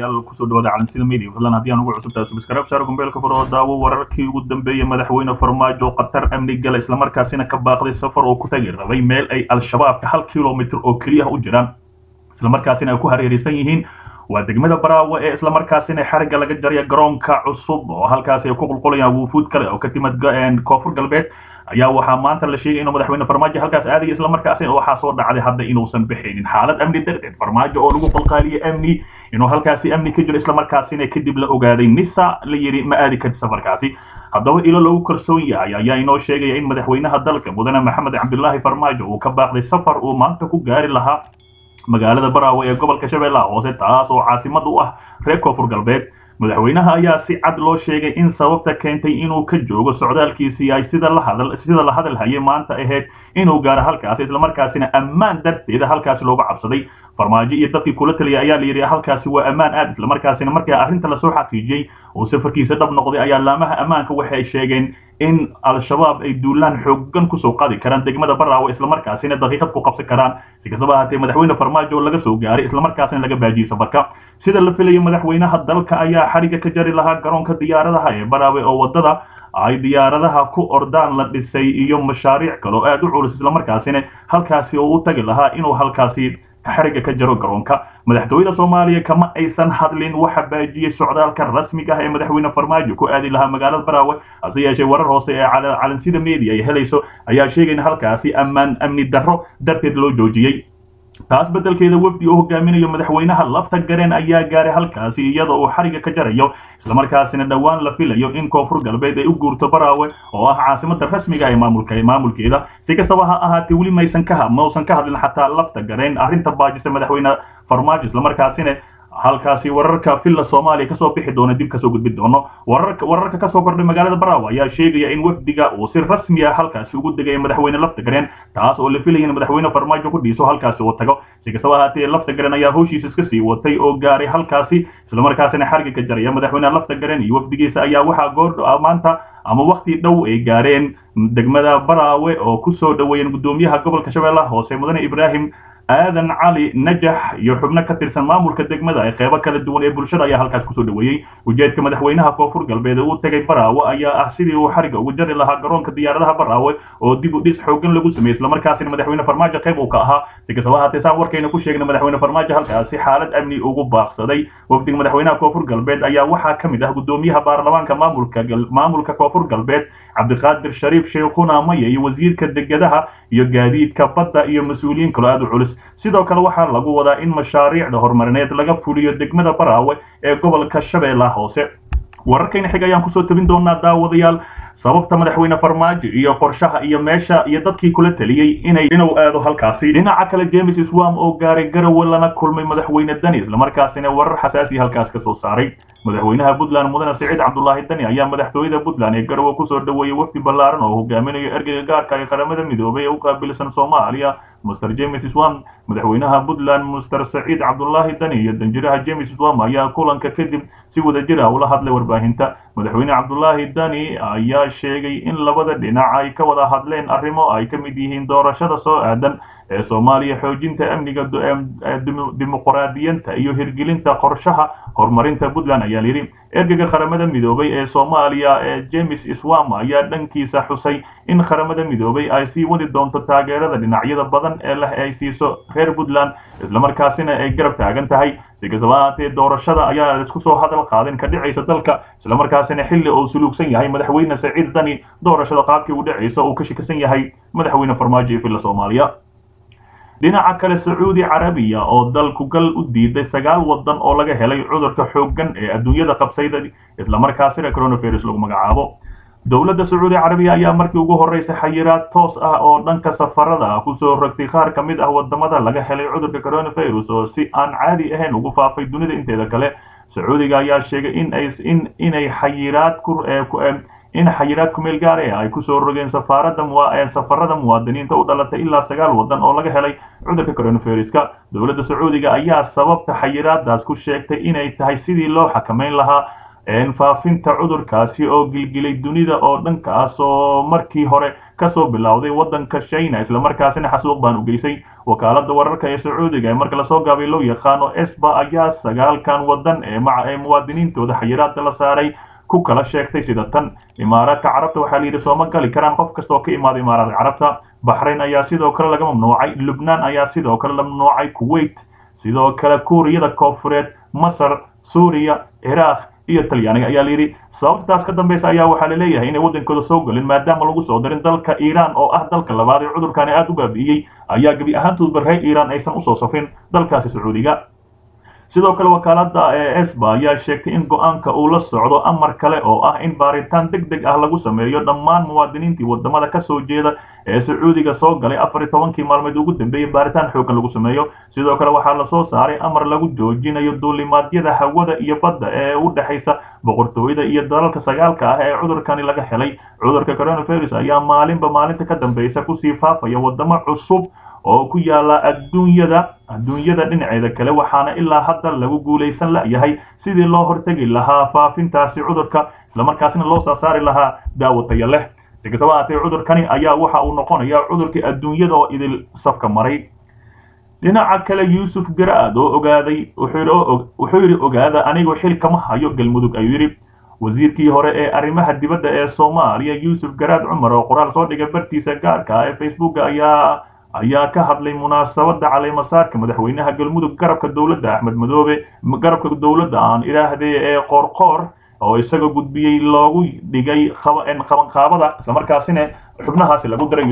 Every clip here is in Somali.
daawadayaal kusoo dhawaada calansida media fadlan haddii aan ugu cusubtahay subscribe saar gombeelka furo daawo wararkii ugu dambeeyay madaxweyne farmaajo qatar amni gala isla markaasina ka baaqday safar oo ku tagi rabay meel ay al-shabaab ka 1 kilomitir oo kaliya u jiraan isla markaasina ay ku hareeraysan yihiin waa degmada Baraawe ee isla markaasina xariga laga jaray garoonka cusub oo halkaas ay ku qulqulayaan wufuud kale oo ka timid koonfur galbeed ayaa waxaa maanta la sheegay inuu madaxweyne farmaajo halkaas aaday isla markaasina waxa soo dhacday hadda inuusan bixinin xaalad amni darteed farmaajo oo lagu qalqaaliyay amni inuu halkaasi amni ka jiro isla markaasina kadib la ogaaday nisa la yiri ma aadi karto safarkaasi haddaba ilo lagu kalsoon yahay ayaa inoo sheegaya in madaxweynaha dalka mudane maxamed cabdullaahi farmaajo uu ka baaqday safar uu maanta ku gaari lahaa magaalada Baraawe ee gobolka Shabeellaha Hoose taas oo caasimad u ah reer koonfur galbeed madaxweynaha ayaa si cad loo sheegay in sababta keentay inuu ka joogo socdaalkiisii ay sida la hadal hayay maanta ahayd inuu gaaro halkaas isla markaasina ammaan darteed halkaas looga cabsaday farmaajo iyo dadkii kula taliyay ayaa la yiri halkaasi waa ammaan aad isla markaasina markii arrinta la soo xaqiijiyay oo safarkiisa dhab noqday ayaa laamaha ammaanka waxay sheegeen in al-shabaab ay duulaan xooggan ku soo qaadi karaan degmada Baraawe isla markaasina daqiiqad ku qabsan karaan si kastaba ahaatee madaxweyne farmaajo laga soo gaaray isla markaasina laga baajiyay safarka sida la filayo madaxweynaha dalka ayaa xariga ka jari lahaa garoonka diyaaradaha ee Baraawe oo wadada ay diyaaradaha ku ordaan la dhisay iyo mashaariic kale oo aad u culus isla markaasina halkaasi oo u tagi lahaa inuu halkaasi xariga ka jaro garoonka madaxtooyada Soomaaliya kama aysan hadlin waxa baajiyay socdaalka rasmiga ah ee madaxweyne farmaajo ku aadi lahaa magaalada Baraawe asii yeeshay warar hoose ee calansida media ay helayso ayaa sheegay in halkaasi amni darro darteed loo joojiyay taas bedelkeeda wafdi oo hogaaminayo madaxweynaha lafta gareen ayaa gaaray halkaasi iyadoo uu xariga ka jarayo isla markaasina dhawaan la filayo in koonfur galbeed ay u guurto Baraawe oo ah caasimada rasmiga ah ee maamulkeeda si kastaba ha ahaatee wali maysan ka hadlin xataa lafta gareen arrinta baajisa madaxweyne farmaajo isla markaasina halkaasi wararka filla Soomaaliya ka soo bixi doona dib ka soo gudbi doono wararka ka soo kordhay magaalada Baraawe ayaa sheegaya in wafdiga uu si rasmi ah halkaasi ugu degay madaxweyne lafta gareen taas oo la filayay in madaxweyne farmaajo ku dhiiso halkaasi uu tago si kastaba ahaatee lafta gareen ayaa howshiisa iska sii watay oo gaaray halkaasi isla markaasina xariga ka jaraya madaxweyne lafta gareen iyo wafdigiisa ayaa waxa maanta ama waqti dhow ay gaareen degmada Baraawe oo ku soo dhaweeyeen gudoomiyaha gobolka Shabeellaha Hoose mudane Ibrahim aadan cali najax iyo xubno ka tirsan maamulka degmada ay qaybo kala duwan ee bulshada ayaa halkaas ku soo dhaweeyay ujeedka madaxweynaha koonfur galbeed uu tagay Baraawe ayaa ah sidii uu xariga ugu jari lahaa garoonka diyaaradaha Baraawe oo dib u dhis xooggan lagu sameeyay isla markaasina madaxweyne farmaajo qayb uu ka ahaa si kastaba ahaatee saan warkayna ku sheegnay madaxweyne farmaajo halkaasi xaalad amni ugu baaqsaday wafdiga madaxweynaha koonfur galbeed ayaa waxaa ka mid ah gudoomiyaha baarlamaanka maamulka koonfur galbeed cabdiqaadir shariif sheekhuna maya iyo wasiirka degadaha iyo gaadiidka badda iyo mas'uuliyiin kale aad u culus sidoo kale waxaa lagu wadaa in mashaariicda horumarineed laga fuliyo degmada Baraawe ee gobolka Shabeellaha Hoose wararkayna xig ayaan ku soo tabin doonaa daawadayaal sababta madaxweyne farmaajo iyo qorshaha iyo meesha iyo dadkii kula taliyay inuu aado halkaasi dhinaca kale James Iswam oo gaaray Garowe lana kulmay madaxweyne Dani isla markaasina warar xasaasi halkaas ka soo saaray madaxweynaha Puntland mudane Saciid Cabdullaahi Dani ayaa madaxtooyada Puntland ee Garowe ku soo dhaweeyay wafdi ballaaran oo hogaaminayo ergeyga gaarka ah ee qaramada midoobay ee u qaabilsan Soomaaliya Mr. James Iswam madaxweynaha Puntland Mr. Saciid Cabdullaahi Dani iyo danjiraha James Iswam ayaa kulanka kadib si wada jir ah ula hadlay warbaahinta madaxweyne Cabdullaahi Dani ayaa sheegay in labada dhinac ay ka wada hadleen arrimo ay ka mid yihiin doorashada soo aadan ee Soomaaliya xoojinta amniga dimuqraadiyadda iyo hirgelinta qorshaha horumarinta Puntland ayaa yiri ergeyga qaramada midoobay ee Soomaaliya ee James Iswam ayaa dhankiisa xusay in qaramada midoobay ay sii wadi doonto taageerada dhinacyada badan ee ay siiso reer Puntland isla markaasina ay garab taagan tahay si kastaba ahaatee doorashada ayaa isku soo hadal qaadan ka dhicaysa dalka isla markaasina xilli uu suluugsan yahay madaxweyne Saciid Dani doorashada qaabkii u dhacaysa uu ka shaqaysan yahay madaxweyne farmaajo ee filla Soomaaliya dhinaca kale Sacuudi Carabiya oo dalku gal u diiday 9 wadan oo laga helay cudurka xooggan ee adduunyada qabsayday isla markaasina coronavirus lagu magacaabo dawladda Sacuudi Carabiya ayaa markii ugu horeysay xayiraad toos ah oo dhanka safarada ku soo rogtay qaar ka mid ah wadamada laga helay cudurka coronavirus oo si aan caadi ahayn ugu faafay dunida inteeda kale Sacuudiga ayaa sheegay inay xayiraad ku meel gaar ah ay ku soo rogeen safarada muwaadiniinta u dhalatay ilaa 9 wadan oo laga helay cudurka coronavirus-ka dawladda Sacuudiga ayaa sababta xayiraadaas ku sheegtay inay tahay sidii loo xakameyn lahaa faafinta cudurkaasi oo gilgilay dunida oo dhankaas oo markii hore kasoo bilowday wadanka China isla markaasina xasuuq baan u geysay wakaalada wararka ee Sacuudiga marka la soo gaabay loo yaqaano ESPA ayaa sagaalkan wadan ee muwaadiniintooda xayiraad la saaray ku kala sheegtay sida tan Imaaraadka Carabta waxa la yiri soo ma gali karaan qof kasta oo ka imaada Imaaraadka Carabta Bahrain ayaa sidoo kale laga mamnuucay Lebanon ayaa sidoo kale la mamnuucay Kuwait sidoo kale Kuuriyada Koonfureed Masar Suuriya Iraq iyo Talyaaniga ayaa la yiri sababtaas ka dambaysa ayaa waxa la leeyahay in wadankooda soo galin maadaama lagu soo darin dalka Iran oo ah dalka labaad ee cudurkan aad u baabi'iyay ayaa gabi ahaantood barray Iran aysan u soo safrin dalkaasi Sacuudiga sidoo kale wakaalada ESPA ayaa sheegtay in go'aanka uu la socdo amar kale oo ah in baaritaan degdeg ah lagu sameeyo dhammaan muwaadiniintii wadamada ka soo jeeda ee Sacuudiga soo galay 14 maalmood ugu dambeeyay baaritaan xooggan lagu sameeyo sidoo kale waxa la soo saaray amar lagu joojinayo duulimaadyada hawada iyo badda ee u dhaxaysa boqortooyada iyo dalalka sagaalka ah ee cudurkani laga helay cudurka coronavirus ayaa maalinta ka dambaysa ku sii faafaya wadamo cusub oo ku yaala adduunyada dhinaceeda kale waxaana ilaa hadda lagu guuleysan la yahay sidii loo hortagi lahaa faafintaasi cudurka isla markaasina loo soo saari lahaa daawo tayo leh si kastaba haatee cudurkani ayaa waxa uu noqonayaa cudurkii adduunyada oo idil safka maray dhinaca kale Yuusuf Garaad oo ogaaday wuxuu yiri ogaada anigu xil kama hayo Galmudug ayuu yiri wasiirkii hore ee arrimaha dibadda ee Soomaaliya Yuusuf Garaad Cumar oo qoraal soo dhigay bartiisa gaarka ah ee Facebook ayaa ka hadlay munaasabada caleemasaarka madaxweynaha Galmudug garabka dawladda Axmed Madoobe garabka dawladda aan ilaahdee ee qorqor oo isaga gudbiyay loogu dhigay qabanqaabada isla markaasina xubnahaasi lagu daray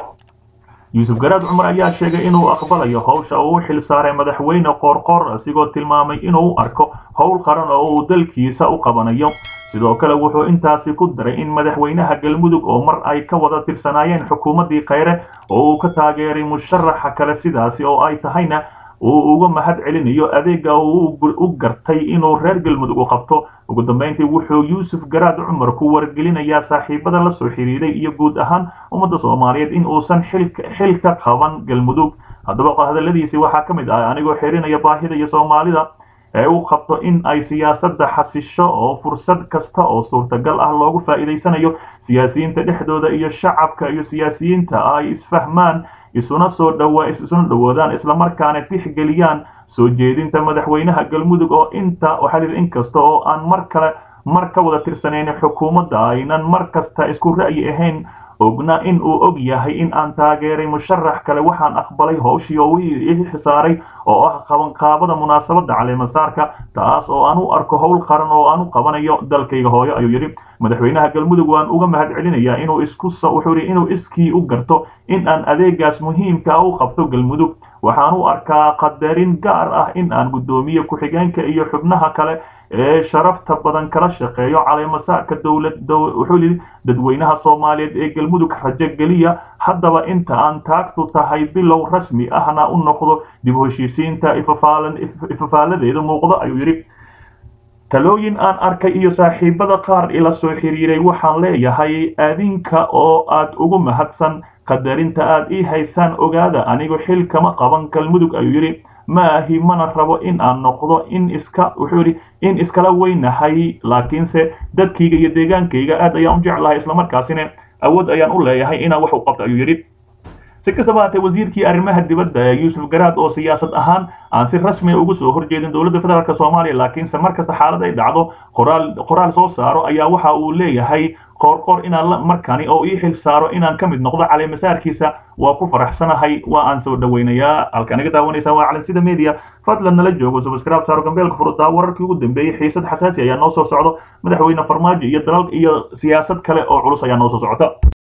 Yuusuf Garaad Cumar ayaa sheegay inuu aqbalayo hawsha uu xil saaray madaxweyne qorqor asigoo tilmaamay inuu arko hawl qaran oo uu dalkiisa u qabanayo sidoo kale wuxuu intaasi ku daray in madaxweynaha Galmudug oo mar ay ka wada tirsanaayeen xukuumadii Khayre oo uu ka taageeray musharaxa kale sidaasi oo ay tahayna uu uga mahad celinayo adeega uu u gartay inuu reer Galmudug u qabto ugu dambeyntii wuxuu Yuusuf Garaad Cumar ku wargelinayaa saaxiibada la soo xiriiray iyo guud ahaan ummadda Soomaaliyeed in uusan xil ka qaban Galmudug haddaba hadaladiisi waxa kamid ah anigoo xirinaya baahida iyo Soomaalida ee uu qabto in ay siyaasadda xasisho oo fursad kasta oo suurtagal ah loogu faa'iideysanayo siyaasiyiinta dhexdooda iyo shacabka iyo siyaasiyiinta ay isfahmaan isuna dhawaadaan isla markaana tixgeliyaan soo jeedinta madaxweynaha Galmudug oo waxa la inkasta oo aan mar ka wada tirsanayn xukuumadda aynan mar kasta isku ra'yi ahayn ogna in uu og yahay in aan taageeray musharax kale waxaan aqbalay hawshii oo ii xisaaray oo ah qabanqaabada munaasabada caleemasaarka taas oo aan u arko hawl qaran oo aan u qabanayo dalkayga hooyo ayuu yiri madaxweynaha Galmudug waan uga mahad celinayaa inuu iskii u garto in aan adeegaas muhiimka u qabto Galmudug waxaan u arkaa qadarin gaar ah in aan gudoomiye ku-xigeenka iyo xubnaha kale ee sharafta badan kala shaqeeyo caleemasaarka wuxuu dadweynaha Soomaaliyeed ee Galmudug rajo geliya haddaba inta aan taagtu tahay bilow rasmi ahna u noqdo dib u heshiisiinta ifafaaladeeda muuqda ayuu yiri talooyin aan arkay iyo saaxiibada qaar ila soo xiriiray waxaan leeyahay adinka oo aad ugu mahadsan qadarinta aad ii haysaan ogaada anigu xil kama qaban Galmudug ayuu yiri maahi mana rabo in aan noqdo in iskala weynahay laakiinse dadkayga iyo deegaankayga aad ayaan u jeclahay isla markaasina awood ayaan u leeyahay inaan wax u qabto ayuu yiri si kastaba haatee wasiirkii arrimaha dibadda Yuusuf Garaad oo siyaasad ahaan aan si rasmi ah ugu soo horjeedin dawladda federaalka Soomaaliya laakiinse markasta xaalad ay dhacdo qoraal soo saaro ayaa waxa uu leeyahay qorqor inaan markani oo ii xil saaro inaan ka mid noqdo caleemasaarkiisa waa ku faraxsanahay waa aan soo dhaweynayaa halkan iga daawanaysa waa Calansida Media fadlan nala joogo subscribe saaro gambeelka furta wararkii ugu dambeeyay xiisad xasaasi ayaa noo soo socdo madaxweyne Farmaajo iyo dalal iyo siyaasad kale oo culus ayaa noo soo socota